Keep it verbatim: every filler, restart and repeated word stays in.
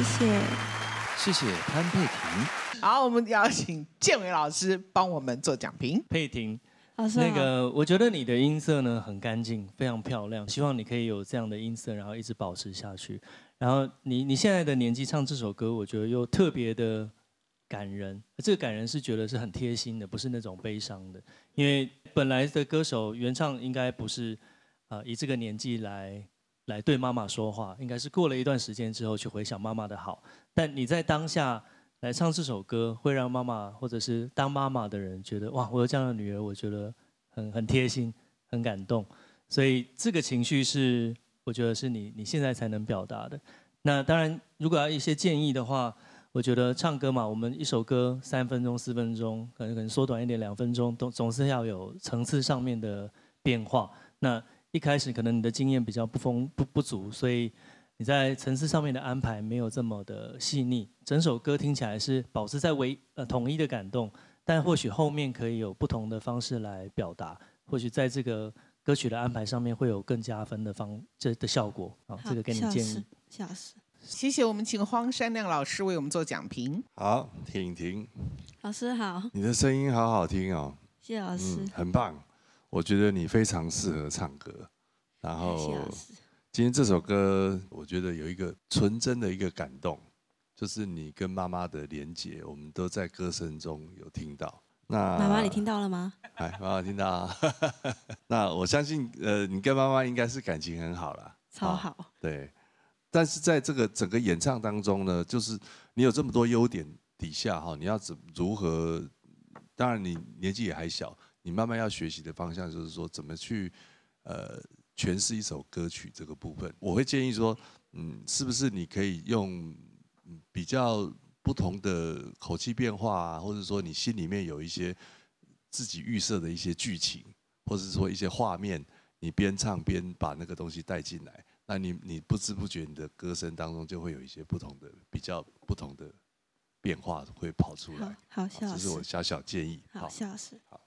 谢谢， 谢谢潘佩婷。 好，我们邀请建伟老师帮我们做讲评。 佩婷， 老师好。 那个我觉得你的音色呢很干净，非常漂亮，希望你可以有这样的音色，然后一直保持下去。然后你你现在的年纪唱这首歌，我觉得又特别的感人。这个感人是觉得是很贴心的，不是那种悲伤的。因为本来的歌手原唱应该不是，呃，以这个年纪来来对妈妈说话，应该是过了一段时间之后去回想妈妈的好。但你在当下来唱这首歌，会让妈妈或者是当妈妈的人觉得哇，我有这样的女儿，我觉得很很贴心，很感动。所以这个情绪是我觉得是你你现在才能表达的。那当然，如果要一些建议的话，我觉得唱歌嘛，我们一首歌三分钟、四分钟，可能可能缩短一点，两分钟，总总是要有层次上面的变化。那一开始可能你的经验比较不丰不不足，所以你在层次上面的安排没有这么的细腻。整首歌听起来是保持在唯呃统一的感动，但或许后面可以有不同的方式来表达，或许在这个歌曲的安排上面会有更加分的方这的效果。好，这个给你建议。 谢老师， 谢谢，我们请荒山亮老师为我们做讲评。 好，婷婷， 老师好， 你的声音好好听哦， 谢老师、 嗯，很棒，我觉得你非常适合唱歌。然后今天这首歌，我觉得有一个纯真的一个感动，就是你跟妈妈的连结，我们都在歌声中有听到。那妈妈，你听到了吗？ 哎，妈妈听到啊。那我相信，呃，你跟妈妈应该是感情很好啦， 超好。 哦、对。但是在这个整个演唱当中呢，就是你有这么多优点底下哈，你要怎如何？当然你年纪也还小，你慢慢要学习的方向就是说怎么去呃诠释一首歌曲这个部分。我会建议说，嗯，是不是你可以用比较不同的口气变化啊，或者说你心里面有一些自己预设的一些剧情，或者说一些画面，你边唱边把那个东西带进来。那你你不知不觉你的歌声当中就会有一些不同的、比较不同的变化会跑出来。 好，谢老师， 这是我小小建议。 好，谢老师。 好。